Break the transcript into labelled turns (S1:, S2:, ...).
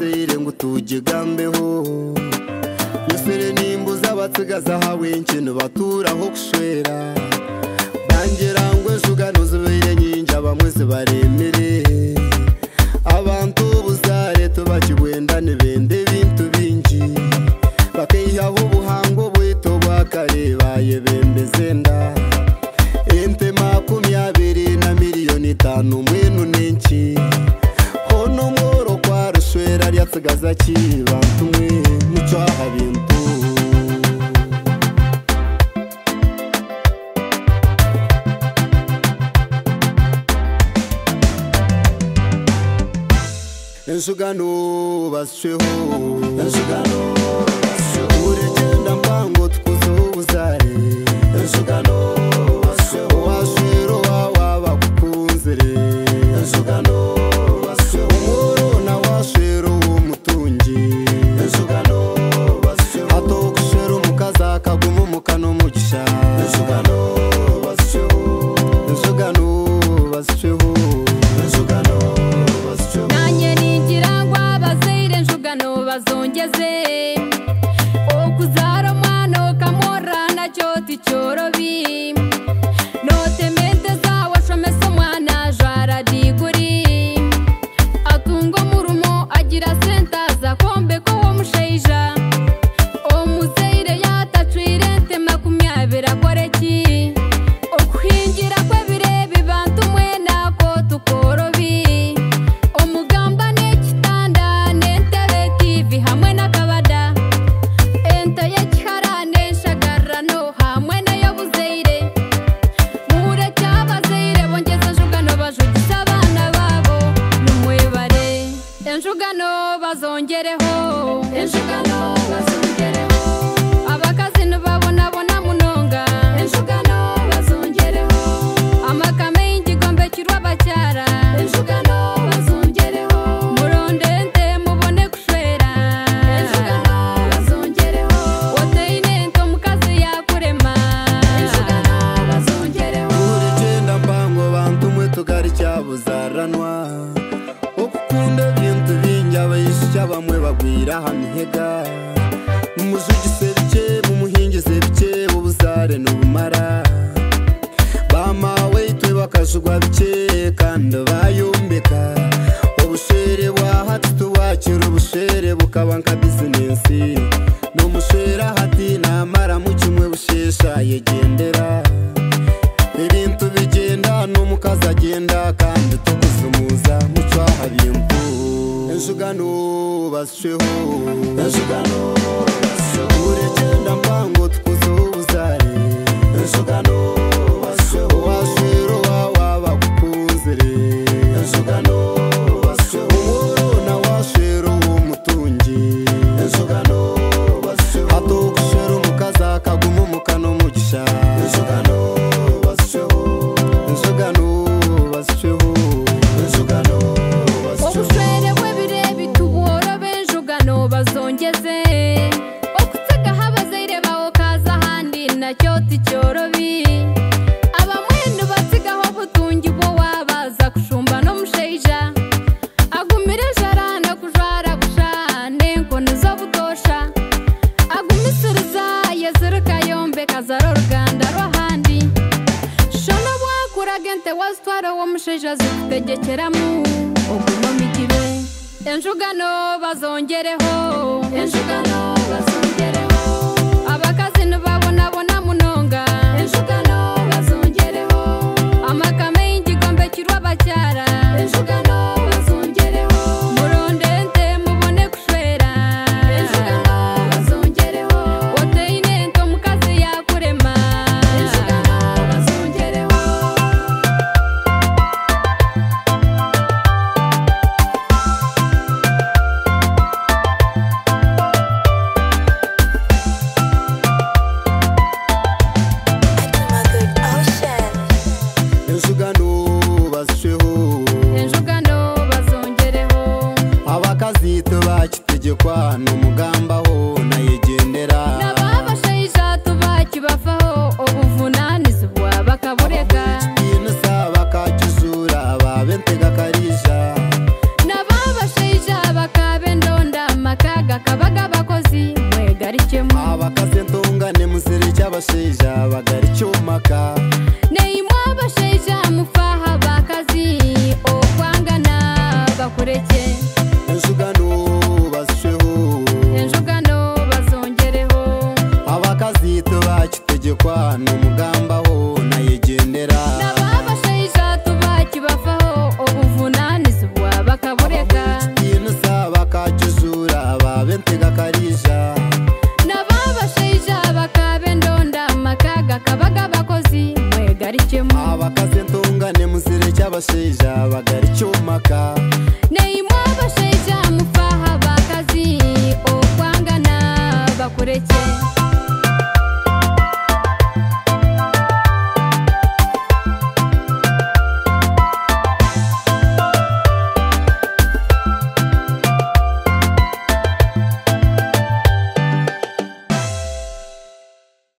S1: abazeire ngo tugigambeho yesere nimbuza abatsigaza hawe ikintu baturaho kushwera bangira ngo eshugano zibere nyinja bamwe zibaremere abantu buzare tubakigwenda nibende bintu bingi bakihaho ubuhango bwito bwakarebaye bembezenda ente 20 na miliyoni 5 mwenu nenki hono moro kwa rushwera ryatsigaza kibantu mwe mucwaha bintu Ensugano basheho ensugano uragenda mbango tukuzo buzare ensugano basheho washero wawa bakukunzere ensugano basheho umuro na washero umutungi ensugano basheho hato kushero mukaza kaguma mukano mugisha ensugano basheho ensugano basheho ensugano bazongeze okuzaro mwana kamora na cyoti cyorobi note mente zawe shomese mwana jara diguri atungo murumo agira senta za kombe ko musheija omuzeire yatacwirente 20 akoreki okuhingira kwebire bibantu mwena ko tukorobi omugamba nekitanda nente hamwe nakabada enta yakiharane shagarano hamwe nayo buzeire mure cyabazeire bongeza njugano bajugisa abana babo numwebare enjugano bazongereho enjugano bazongereho abakazi nubabona bona munonga enjugano bazongereho amakame y'igigombe kirwa bacyara enjugano bazongereho murondente mubone kushwera enjugano bazongereho woteine nto mukazi yakurema enjugano bazongereho urigenda mbango bantu mwe tugari cyabuzaranwa okukunda bintu binja bayisha bamwe bagwira hamihega muzugise bike mumuhingise bike buzare n'ubumara bamawe itwe bakashugwa bike kandi bayombeka obushere bwahati tuwakira ubushere bukaba nka bizinesi n'umushera hati namara mu kimwe bushesha yegendera ibintu bigenda n'umukazi agenda kandi tukuzumuza mucwaha bintu enjugano basheho enjugano basheho uragenda mbango tukuzo buzare enjugano basheho washero wawa bakukunzere enjugano basheho umuro na washero umutungi enjugano basheho hato kushero mukaza kaguma mukano mugisha enjugano basheho enjugano basheho enjugano basheho obushwere bwebire bituboro benjugano bazongeze okutega habazeire bawo kaza handi na cyoti cyorobi abamwenu batsigaho butungi bo wabaza kushumba no musheija agumire jarana kujara gushane nkono zo butosha agumisiriza yezirika yombe kazaro ruganda rohandi shono bwakuragente wazitwara wo musheija zikutegekeramu ogumamigire enjugano bazongereho enjugano bazongereho abakazi nubabona bona munonga enjugano bazongereho amakame y'igigombe kirwa bacyara enjugano bazongereho murondente mubone kushwera enjugano bazongereho woteine nto mukazi yakurema enjugano bazongereho
S2: abasheja bagari cyumaka
S1: neimwe abasheja mufaha bakazi okwangana bakureke
S2: enjugano basheho
S1: enjugano bazongereho
S2: abakazi tubakitegekwa n'umugambaho nayegendera
S1: n'ababasheja tubakibafaho obuvunanizi bwa bakabureka
S2: inusa bakajuzura babentega karija
S1: n'ababasheja bakabendonda makaga kabaga bakozi mwegarikemo
S2: abakazi ntungane muzire cy'abasheja bagari cyumaka
S1: neimwe abasheja mufaha bakazi okwangana bakureke